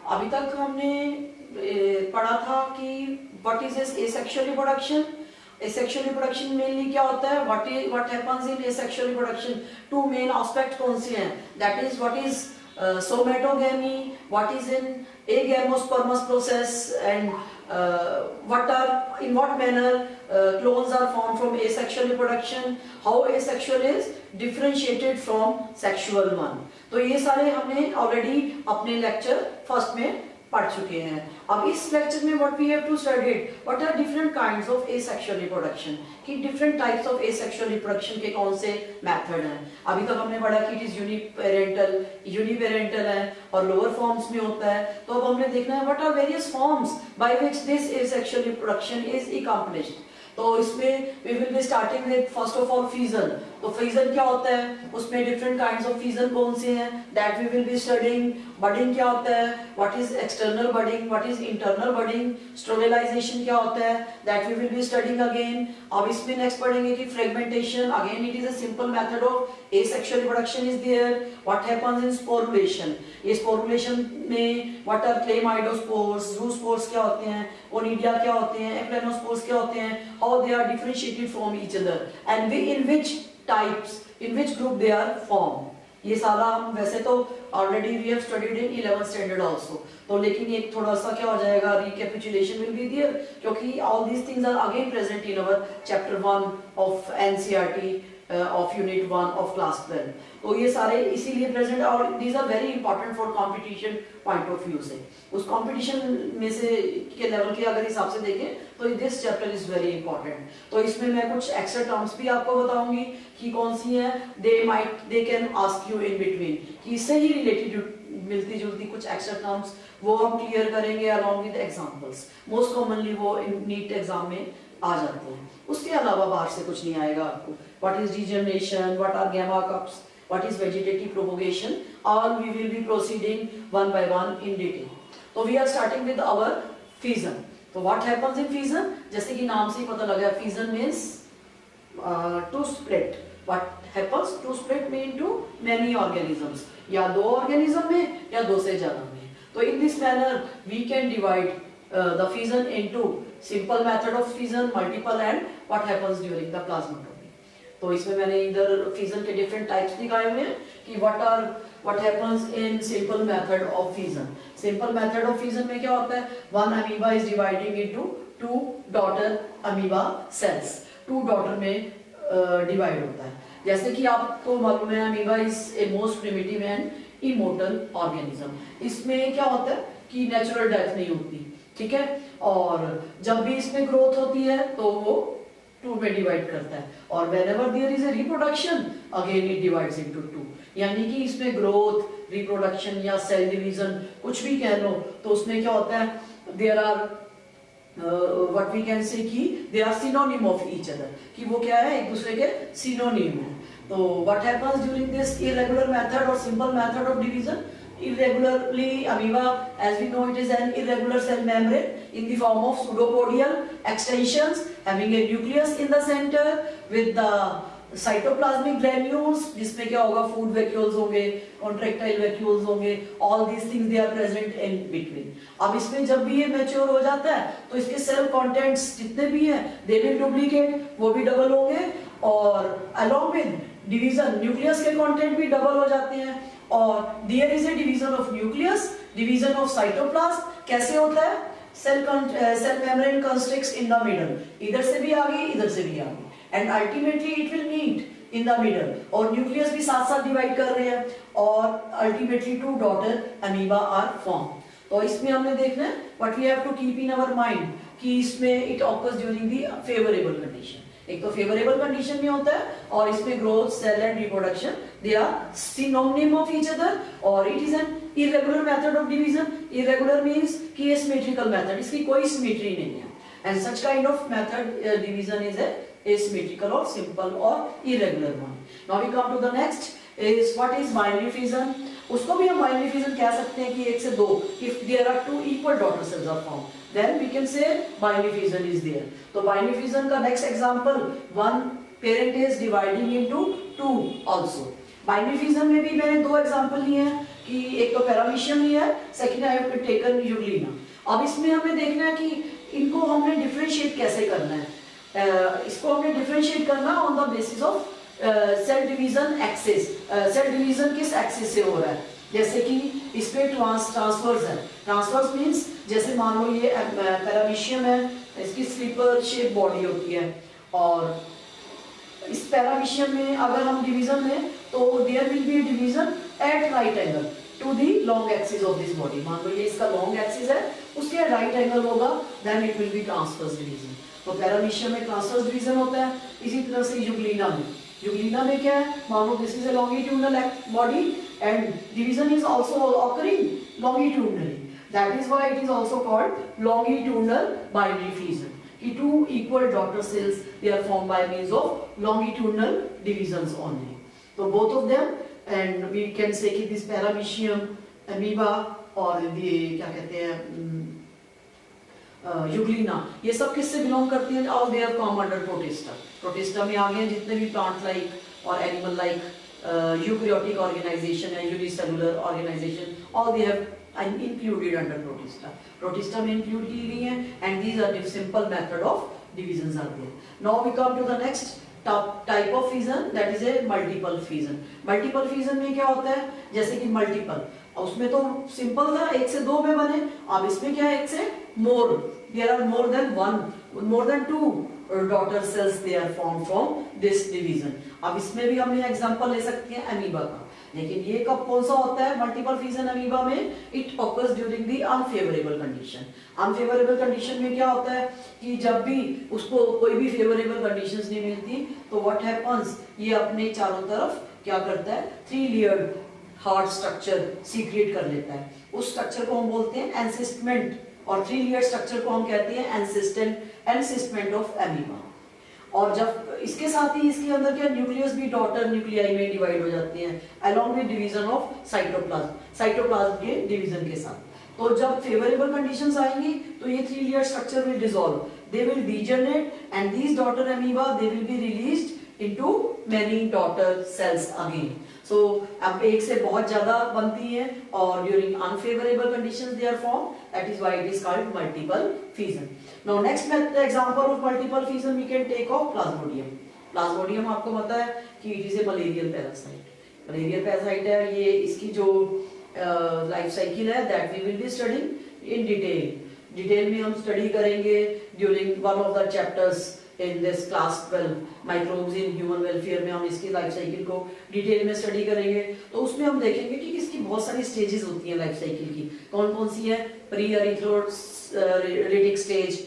अभी तक हमने पढ़ा था कि what is asexual reproduction. Asexual reproduction mainly क्या होता है, what happens in asexual reproduction. Two main aspect कौन से हैं, that is what is somatogamy, what is in agamospermous process, and in what manner clones are formed from asexual reproduction, how asexual is differentiated from sexual one। तो ये सारे हमने already अपने lecture first में पढ़ चुके हैं। अब इस लेक्चर में what we have to study, what are different kinds of asexual reproduction, कि different types of asexual reproduction के कौन से मेथड हैं। अभी तक हमने पढ़ा कि इट इज यूनिपेरेंटल है और लोअर फॉर्म्स में होता है। तो अब हमने देखना है what are various forms by which this asexual reproduction is accomplished. तो इसमें we will be starting with first of all fission. तो फीजन क्या होता है, उसमें डिफरेंट काइंड्स ऑफ फीजन कौन से हैं, that we will be studying. Budding क्या होता है, what is external budding, what is internal budding. Sterilization क्या होता है, that we will be studying again. अब इसमें नेक्स्ट पढ़ेंगे कि fragmentation, again it is a simple method of asexual reproduction is there. What happens in sporulation, ये sporulation में what are chlamydospores, zoospores क्या होते हैं, ओनिडिया क्या होते हैं, एक्लेनोस्पोर्स क्या होते हैं, how they are differentiated from each other and in which types, in which group they are formed। ये सारा हम वैसे तो already we have studied in 11th standard also, तो लेकिन एक थोड़ा सा क्या हो जाएगा, recapitulation will be there, क्योंकि all these things are again present in our chapter 1 of NCERT of unit 1 of class 12। तो ये सारे इसीलिए प्रेजेंट और these are very important for competition point of view से। उस कंपटीशन में से के लेवल के अगर हिसाब से देखें तो this chapter is very important. तो इसमें मैं कुछ एक्स्ट्रा टर्म्स भी आपको बताऊंगी कि कौन सी हैं, they can ask you in between, कि इससे ही रिलेटेड मिलती जुलती कुछ एक्स्ट्रा टर्म्स वो हम क्लियर करेंगे along with examples. Most commonly वो नीट एग्जाम में आ जाते हैं, उसके अलावा बाहर से कुछ नहीं आएगा आपको। What is degeneration, what are gamma cups, what is vegetative propagation, all we will be proceeding one by one in detail। तो we are starting with our fission। तो what happens in fission, जैसे कि नाम से ही पता लगा, fission means to split। what happens, to split mean to many organisms, या दो organism में या दो से ज्यादा में। तो in this manner we can divide the fission into simple method of fission, multiple, and what happens during the plasmatomy। तो इसमें मैंने इधर फिजन के डिफरेंट टाइप्स दिखाए हुए हैं कि what happens in simple method of fission. Simple method of fission में क्या होता है, one amoeba is dividing into two daughter amoeba cells, two daughter में डिवाइड होता है। जैसे कि आपको मालूम है amoeba is a most primitive and immortal organism. इसमें क्या होता है कि नेचुरल डेथ नहीं होती, ठीक है, और जब भी इसमें ग्रोथ होती है तो वो टू में डिवाइड करता है, और whenever there is a reproduction again it divides into two। यानी कि इसमें ग्रोथ, रिप्रोडक्शन या सेल डिवीजन कुछ भी कह लो, तो उसमें क्या होता है, there are what we can say कि they are synonym of each other, कि वो क्या है, एक दूसरे के synonym है। तो what happens during this irregular method or simple method of division, irregularly amoeba, as we know, it is an irregular cell membrane in the form of pseudopodial extensions having a nucleus in the center with the cytoplasmic granules, जिसमें क्या होगा, food vacuoles होंगे, contractile vacuoles होंगे, all these things they are present in between। अब इसमें जब भी ये मैच्योर हो जाता है तो इसके सेल कंटेंट्स जितने भी हैं they will duplicate, वो भी डबल होंगे, और along with डिवीजन न्यूक्लियस के कंटेंट भी डबल हो जाते हैं, और there is a division of nucleus, division of cytoplasm. कैसे होता है, cell membrane constricts in the middle, इधर से भी आगे इधर से भी आगे, and ultimately it will meet in the middle, और न्यूक्लियस भी साथ साथ डिवाइड कर रहे हैं, और ultimately two daughter amoeba are form. तो इसमें हमने देखना है what we have to keep in our mind कि इसमें it occurs during the favourable condition. एक तो फेवरेबल कंडीशन में होता है, और इसमें growth, cell and reproduction they are synonym of each other, और it is an irregular method of division. Irregular means कि एसिमेट्रिकल मेथड, इसकी कोई सिमेट्री नहीं है, and such kind of method division is asymmetrical or simple or irregular one। Now we come to the next is what is binary fission। उसको भी हम binary fission कह सकते हैं कि एक से दो, if there are two equal daughter cells are formed, then we can say binary fission is there। तो binary fission का next example, one parent is dividing into two also। binary fission में भी मैंने दो एग्जांपल लिए हैं कि एक तो पैरामीशियम ही है, second I have taken euglena. अब इसमें हमें देखना है कि इनको हमने डिफरेंशिएट कैसे करना है। इसको हमने डिफरेंशिएट करना on the basis of cell division axis. Cell division किस एक्सिस से हो रहा है, जैसे कि इस पे ट्रांसवर्स है। ट्रांसवर्स मींस जैसे मान लो ये पैरामीशियम है, इसकी स्लीपर शेप बॉडी होती है, और इस पैरामीशियम में अगर हम डिवीजन लें तो there will be division at right angle to the long axis of this body. मान लो ये इसका लॉन्ग एक्सिस है, उसके राइट एंगल होगा, then it will be transverse division. तो पैरामीशियम में ट्रांसवर्स डिवीजन होता है। इसी तरह से यूग्लिना में क्या है, मान लो this is a longitudinal body and division is also occurring longitudinally, that is why it is also called longitudinal binary fusion. कि two equal daughter cells they are formed by means of longitudinal divisions only. So both of them, and we can say कि this paramecium, amoeba और ये क्या कहते हैं Euglena, ये सब किससे बिलोंग करती हैं? All they have come under protista. Protista में आ गए जितने भी प्लांट लाइक और एनिमल लाइक यूकैरियोटिक ऑर्गेनाइजेशन है, unicellular organisation, all they have included under protista. Protista में include की गई हैं, and these are the simple method of divisions are there. Now we come to the next type of fission, that is a multiple fission. Multiple fission में क्या होता है, जैसे कि multiple, उसमें तो सिंपल था, एक से दो में बने। अब इसमें क्या है, एक से more, there are more than one, more than two daughter cells they are formed from this division. अब इसमें भी हमने एग्जांपल ले सकते हैं अमीबा का, लेकिन ये कब कौन सा होता है मल्टीपल फिजन अमीबा में? It occurs during the unfavourable condition. Unfavourable condition में क्या होता है कि जब भी उसको कोई भी फेवरेबल कंडीशंस नहीं मिलती तो व्हाट हैपेंस, ये अपने चारों तरफ क्या करता है, 3 लेयर्ड हार्ड स्ट्रक्चर सीक्रेट कर लेता है। उस स्ट्रक्चर को हम बोलते हैं एनसिस्टमेंट, और 3 लेयर्ड स्ट्रक्चर को हम कहते हैं एनसिस्टमेंट ऑफ अमीबा। और जब इसके साथ ही इसके अंदर क्या न्यूक्लियस भी डॉटर न्यूक्लियाई में डिवाइड हो जाती हैं along with division of cytoplasm के डिवीजन के साथ। तो जब फेवरेबल कंडीशंस आएंगी तो ये 3 layer structure will dissolve, they will degenerate and these daughter amoeba they will be released into many daughter cells again. So अब एक से बहुत ज्यादा बनती है और during unfavourable conditions they are form, that is why it is called multiple fission. Now next example of multiple fission we can take of plasmodium. Plasmodium आपको पता है कि it is a malarial parasite. Malarial parasite है ये, इसकी जो life cycle है that we will be studying in detail में हम स्टडी करेंगे during one of the chapters in this class 12 microbes in human welfare में हम इसकी लाइफ साइकिल को डिटेल में स्टडी करेंगे। तो उसमें हम देखेंगे कि इसकी बहुत सारी स्टेजेस होती हैं लाइफ साइकिल की, कौन कौन सी है, pre erythrocytic stage,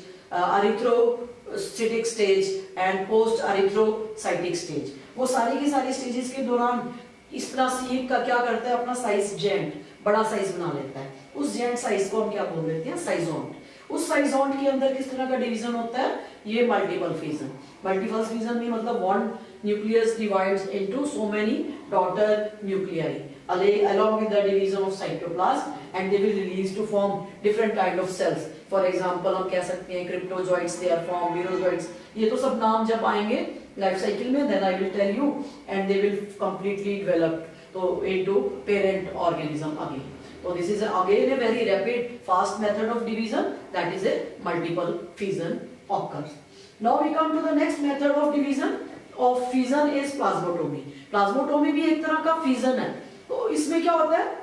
erythrocytic stage and post erythrocytic stage. वो सारी की सारी स्टेजेस के दौरान इस तरह से ये क्या करता है, अपना साइज जेंट बड़ा साइज बना लेता है। उस जेंट साइज को हम क्या बोल देते हैं, साइजोंट। उस साइजोंट के अंदर किस तरह का डिवीजन होता है, ये मल्टीपल फिजन। मल्टीपल फिजन में मतलब one nucleus divides into so many daughter nuclei along with the division of cytoplasm and they will release to form different kind of cells. For example हम कह सकते हैं cryptozoites they are formed, virozoites, ये तो सब नाम जब आएंगे लाइफ साइकिल में then I will tell you and they will completely develop तो into parent organism again. So this is again a very rapid fast method of division, that is a multiple fission occurs. Now we come to the next method of division of fission is plasmotomy. Plasmotomy भी एक तरह का fission है। तो इसमें क्या होता है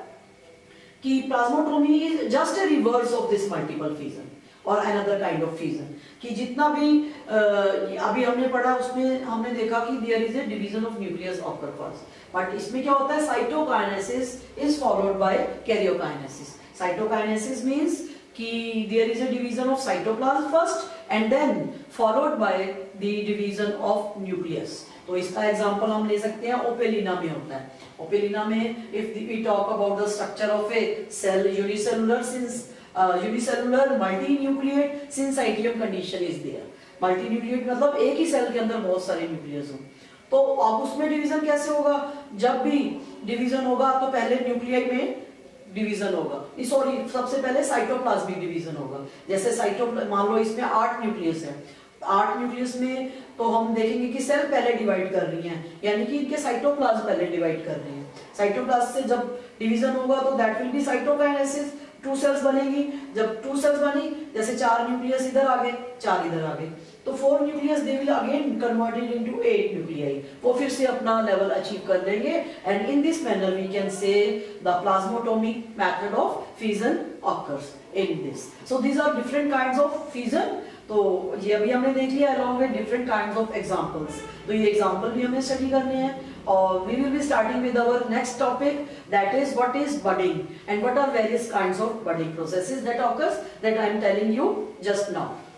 कि plasmotomy is just a reverse of this multiple fission और अनदर काइंड ऑफ फिजन, कि जितना भी अभी हमने पढ़ा उसमें हमने देखा कि there is a division of nucleus occur first, but इसमें क्या होता है, cytokinesis is followed by karyokinesis. Cytokinesis means कि there is a division of cytoplasm first and then followed by the division of nucleus. तो इसका example हम ले सकते हैं ओपेलिना में होता है। ओपेलिना में if we talk about the structure of a cell unicellular since unicellular multinucleate syncytium condition is there. Multinucleate मतलब एक ही सेल के अंदर बहुत सारे न्यूक्लियस हो। तो अब उसमें डिवीजन कैसे होगा, जब भी डिवीजन होगा तो पहले न्यूक्लियाई में डिवीजन होगा, सॉरी सबसे पहले साइटोप्लाज्मिक डिवीजन होगा। जैसे मान लो इसमें 8 न्यूक्लियस है, 8 न्यूक्लियस में तो हम देखेंगे कि सेल पहले डिवाइड कर रही हैं, यानी कि इनके साइटोप्लाज्म पहले डिवाइड कर रहे हैं। साइटोप्लाज्म से जब डिवीजन होगा तो that will be cytokinesis, 2 cells बनेगी। जब 2 सेल्स बनी, जैसे 4 न्यूक्लियस इधर आ गए, 4 इधर आ गए, तो 4 nucleus they will again converted into 8 nuclei, वो फिर से अपना लेवल अचीव कर लेंगे। And in this manner we can say the plasmotomic method of fission occurs in this. So these are different kinds of fission. तो ये अभी हमने देख लिया along with different kinds of examples. तो ये एग्जांपल भी हमें स्टडी करने हैं और we will be starting with our next topic, that is what is budding and what are various kinds of budding processes that occurs that I am telling you just now.